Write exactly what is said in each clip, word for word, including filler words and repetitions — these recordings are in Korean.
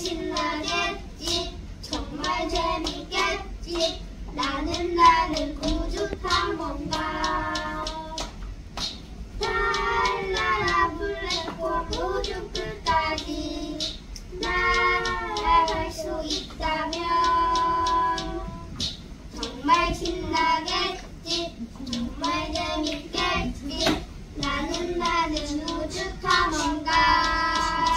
신나겠지. 정말 재밌겠지. 나는 나는 우주 탐험가. 달라라 블랙홀 우주 끝까지 날아갈 수 있다면 정말 신나겠지. 정말 재밌겠지. 나는 나는 우주 탐험가.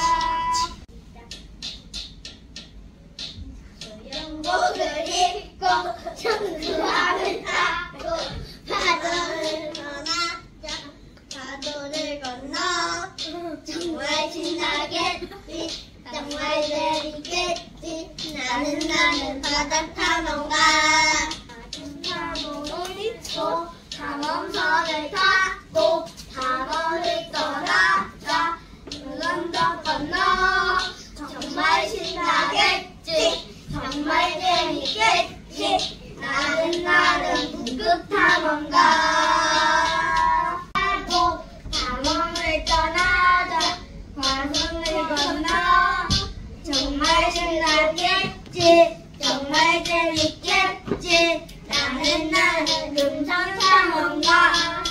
수영복을 입고 청소함을 타고 파도를 떠나자. 파도를 건너 정말 신나겠지. 정말 재밌겠지. 나는 나는 바다 탐험가. 탐험을 입고 탐험선을 타고 탐험을 떠나자. 언덕 건너 정말 신나겠지. 정말 재밌겠지. 나는 나는 북극 탐험가. 타고 탐험을 떠나자. 화성을 건너 정말 신나겠지. 정말 재밌겠지. 나는 나는 금성 탐험가.